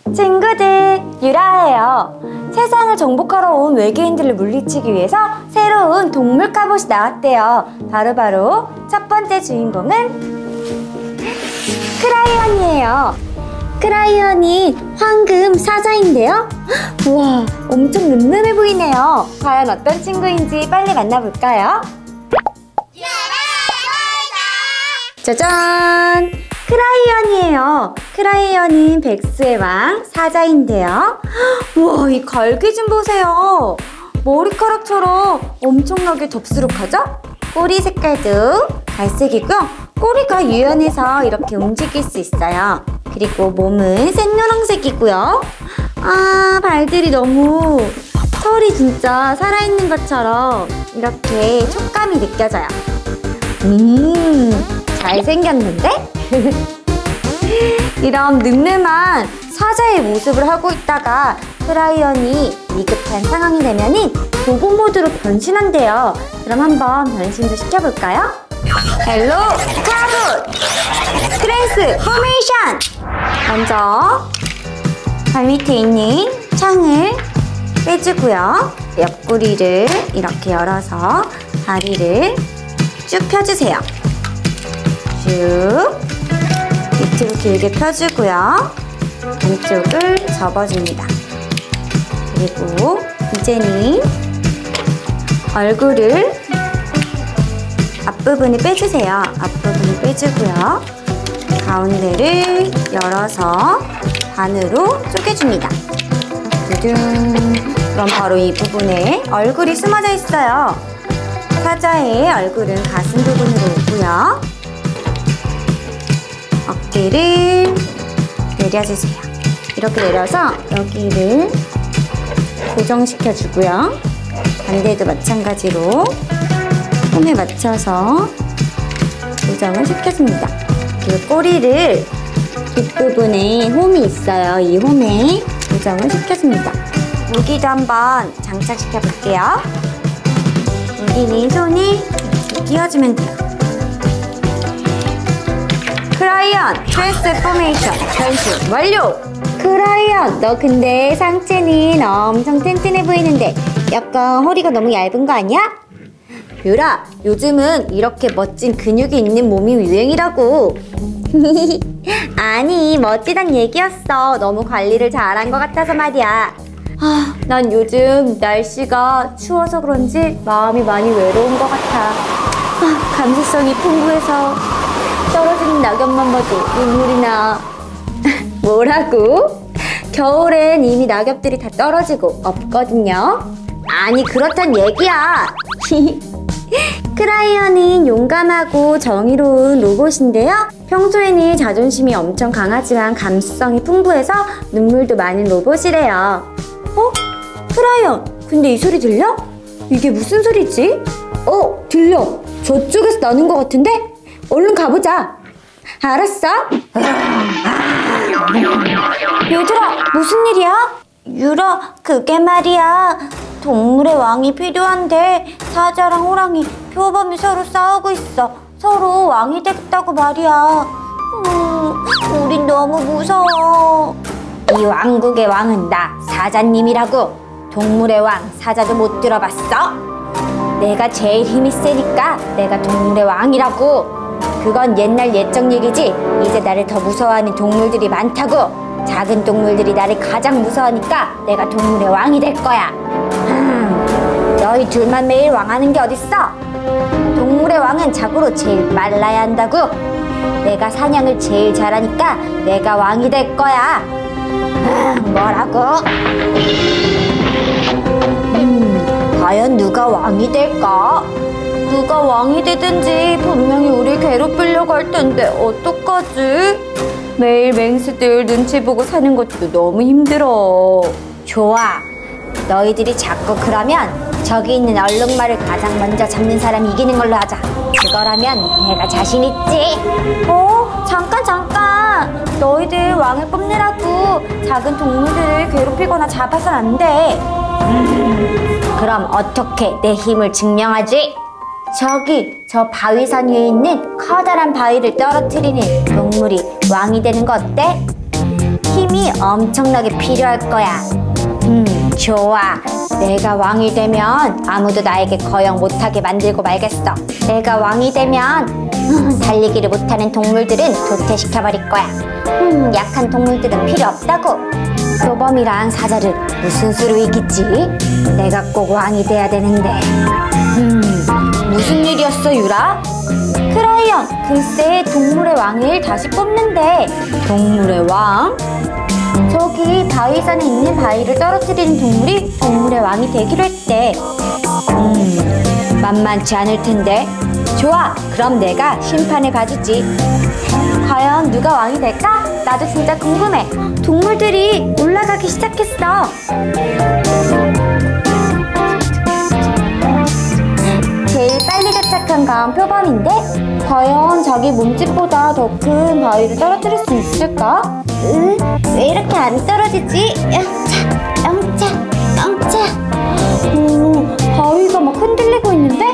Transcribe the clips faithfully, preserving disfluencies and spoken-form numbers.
친구들, 유라예요. 세상을 정복하러 온 외계인들을 물리치기 위해서 새로운 동물 갑옷이 나왔대요. 바로바로 첫 번째 주인공은 크라이언이에요. 크라이언이 황금 사자인데요. 우와, 엄청 늠름해 보이네요. 과연 어떤 친구인지 빨리 만나볼까요? 짜잔! 크라이언이에요. 크라이언은 백수의 왕 사자인데요. 우와, 이 갈기 좀 보세요. 머리카락처럼 엄청나게 덥수룩하죠? 꼬리 색깔도 갈색이고요. 꼬리가 유연해서 이렇게 움직일 수 있어요. 그리고 몸은 샛노란색이고요. 아, 발들이 너무 털이 진짜 살아있는 것처럼 이렇게 촉감이 느껴져요. 음, 잘생겼는데? 이런 늠름한 사자의 모습을 하고 있다가 크라이언이 위급한 상황이 되면은 로봇 모드로 변신한대요. 그럼 한번 변신도 시켜볼까요? 헬로 카봇! 트랜스포메이션! 먼저 발 밑에 있는 창을 빼주고요. 옆구리를 이렇게 열어서 다리를 쭉 펴주세요. 쭉 밑으로 길게 펴주고요. 안쪽을 접어줍니다. 그리고 이제는 얼굴을 앞부분을 빼주세요. 앞부분을 빼주고요. 가운데를 열어서 반으로 쪼개줍니다. 두둥. 그럼 바로 이 부분에 얼굴이 숨어져 있어요. 사자의 얼굴은 가슴 부분으로 오고요. 어깨를 내려주세요. 이렇게 내려서 여기를 고정시켜 주고요. 반대도 마찬가지로 홈에 맞춰서 고정을 시켜줍니다. 그리고 꼬리를 뒷부분에 홈이 있어요. 이 홈에 고정을 시켜줍니다. 무기도 한번 장착시켜 볼게요. 무기는 손에 끼워주면 돼요. 크라이언 트랜스포메이션 변신 완료! 크라이언, 너 근데 상체는 엄청 튼튼해 보이는데 약간 허리가 너무 얇은 거 아니야? 유라, 요즘은 이렇게 멋진 근육이 있는 몸이 유행이라고. 아니, 멋지단 얘기였어. 너무 관리를 잘한 것 같아서 말이야. 아, 난 요즘 날씨가 추워서 그런지 마음이 많이 외로운 것 같아. 아, 감수성이 풍부해서 떨어지는 낙엽만 봐도 눈물이 나. 뭐라고? 겨울엔 이미 낙엽들이 다 떨어지고 없거든요. 아니, 그렇단 얘기야. 크라이언은 용감하고 정의로운 로봇인데요. 평소에는 자존심이 엄청 강하지만 감수성이 풍부해서 눈물도 많은 로봇이래요. 어? 크라이언, 근데 이 소리 들려? 이게 무슨 소리지? 어, 들려. 저쪽에서 나는 것 같은데? 얼른 가보자. 알았어. 얘들아, 무슨 일이야? 유라, 그게 말이야. 동물의 왕이 필요한데 사자랑 호랑이, 표범이 서로 싸우고 있어. 서로 왕이 되겠다고 말이야. 음, 우린 너무 무서워. 이 왕국의 왕은 나, 사자님이라고. 동물의 왕, 사자도 못 들어봤어? 내가 제일 힘이 세니까 내가 동물의 왕이라고. 그건 옛날 옛적 얘기지. 이제 나를 더 무서워하는 동물들이 많다고. 작은 동물들이 나를 가장 무서워하니까 내가 동물의 왕이 될 거야. 음, 너희 둘만 매일 왕하는 게 어딨어? 동물의 왕은 자고로 제일 빨라야 한다고. 내가 사냥을 제일 잘하니까 내가 왕이 될 거야. 음, 뭐라고? 음, 과연 누가 왕이 될까? 누가 왕이 되든지 분명히 우리 괴롭히려고 할 텐데 어떡하지? 매일 맹수들 눈치 보고 사는 것도 너무 힘들어. 좋아, 너희들이 자꾸 그러면 저기 있는 얼룩말을 가장 먼저 잡는 사람이 이기는 걸로 하자. 그거라면 내가 자신 있지. 어? 잠깐 잠깐, 너희들 왕을 뽑느라고 작은 동물들을 괴롭히거나 잡아선 안 돼. 음, 그럼 어떻게 내 힘을 증명하지? 저기 저 바위산 위에 있는 커다란 바위를 떨어뜨리는 동물이 왕이 되는 거 어때? 힘 힘이 엄청나게 필요할 거야. 음, 좋아. 내가 왕이 되면 아무도 나에게 거역 못하게 만들고 말겠어. 내가 왕이 되면 달리기를 못하는 동물들은 도태시켜버릴 거야. 음, 약한 동물들은 필요 없다고. 표범이랑 사자를 무슨 수로 이기지? 내가 꼭 왕이 돼야 되는데. 음, 무슨 일이었어, 유라? 크라이언, 글쎄 동물의 왕을 다시 뽑는데. 동물의 왕? 저기 바위산에 있는 바위를 떨어뜨리는 동물이 동물의 왕이 되기로 했대. 음, 만만치 않을 텐데. 좋아, 그럼 내가 심판을 봐주지. 과연 누가 왕이 될까? 나도 진짜 궁금해. 동물들이 올라가기 시작했어. 제일 빨리 도착한 건 표범인데 과연 자기 몸집보다 더 큰 바위를 떨어뜨릴 수 있을까? 으, 왜 이렇게 안 떨어지지? 영차, 영차, 영차. 오, 바위가 막 흔들리고 있는데?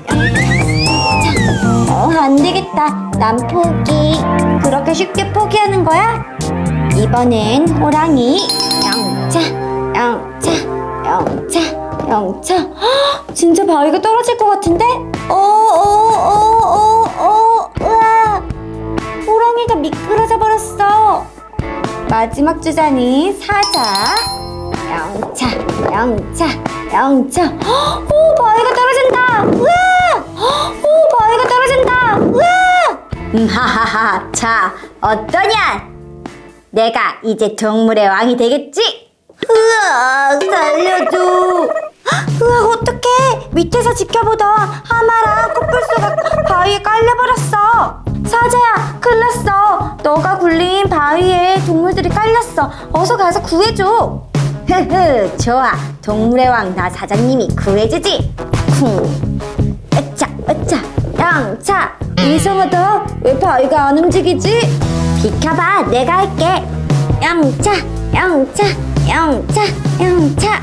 영차. 어, 안 되겠다. 난 포기. 그렇게 쉽게 포기하는 거야? 이번엔 호랑이. 영차, 영차, 영차, 영차. 헉, 진짜 바위가 떨어질 것 같은데? 어, 어, 어, 어, 어, 으아. 호랑이가 미끄러져 버렸어. 마지막 주자는 사자. 영차, 영차, 영차. 헉, 오, 바위가 떨어진다. 으아! 헉, 오, 바위가 떨어진다. 으아! 음, 하하하. 자, 어떠냐? 내가 이제 동물의 왕이 되겠지? 으아, 살려줘. 으아, 어떡해. 밑에서 지켜보던 하마랑 코뿔소가 바위에 깔려버렸어. 사자야, 큰일 났어. 너가 굴린 바위에 동물들이 깔렸어. 어서 가서 구해줘. 흐흐, 좋아. 동물의 왕 나 사자님이 구해주지. 쿵. 으짜, 으짜, 영차. 이상하다. 왜 바위가 안 움직이지? 비켜봐, 내가 할게. 영차, 영차, 영차, 영차.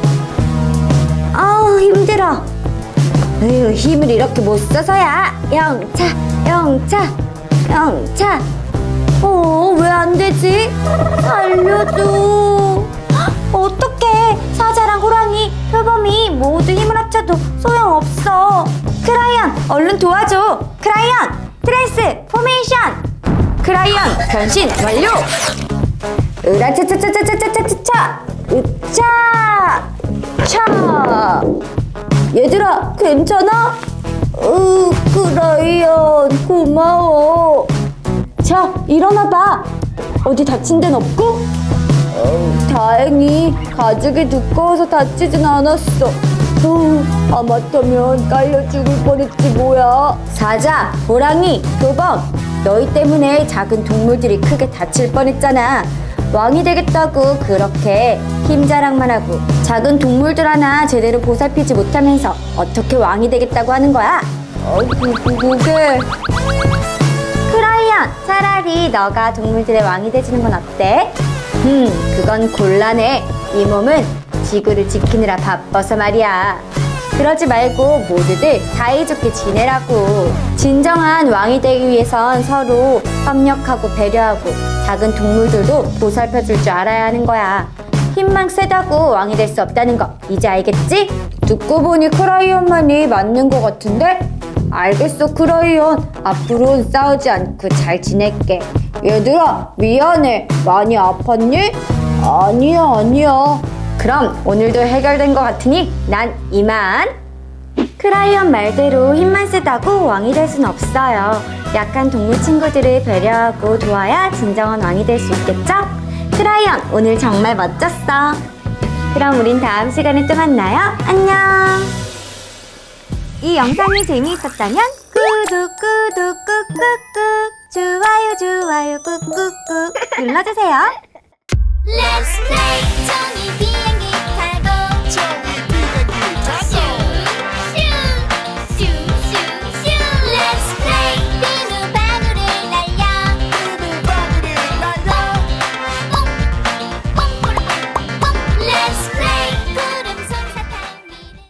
아우, 힘들어. 에휴, 힘을 이렇게 못 써서야. 영차, 영차, 영차. 어, 왜 안 되지? 살려줘. 어떡해. 사자랑 호랑이, 표범이 모두 힘을 합쳐도 소용없어. 크라이언, 얼른 도와줘. 크라이언, 트랜스 포메이션. 크라이언, 변신 완료. 으라차차차차차차차차. 으차. 차. 얘들아, 괜찮아? 으, 크라이언, 고마워. 자, 일어나봐. 어디 다친 데는 없고? 어, 다행히 가죽이 두꺼워서 다치진 않았어. 어, 하마터면 깔려 죽을 뻔했지 뭐야. 사자, 호랑이, 표범, 너희 때문에 작은 동물들이 크게 다칠 뻔했잖아. 왕이 되겠다고 그렇게 힘 자랑만 하고 작은 동물들 하나 제대로 보살피지 못하면서 어떻게 왕이 되겠다고 하는 거야? 어, 그, 그, 그게... 크라이언, 차라리 너가 동물들의 왕이 되주는 건 어때? 음, 그건 곤란해. 이 몸은 지구를 지키느라 바빠서 말이야. 그러지 말고 모두들 사이좋게 지내라고. 진정한 왕이 되기 위해선 서로 협력하고 배려하고 작은 동물들도 보살펴줄 줄 알아야 하는 거야. 힘만 세다고 왕이 될 수 없다는 거 이제 알겠지? 듣고 보니 크라이언만이 맞는 것 같은데? 알겠어, 크라이언. 앞으로는 싸우지 않고 잘 지낼게. 얘들아, 미안해. 많이 아팠니? 아니야, 아니야. 그럼 오늘도 해결된 것 같으니 난 이만. 크라이언 말대로 힘만 세다고 왕이 될 순 없어요. 약한 동물 친구들을 배려하고 도와야 진정한 왕이 될 수 있겠죠? 크라이언, 오늘 정말 멋졌어. 그럼 우린 다음 시간에 또 만나요. 안녕. 이 영상이 재미있었다면 구독 구독 꾹꾹꾹, 좋아요 좋아요 꾹꾹꾹 눌러주세요. Let's play.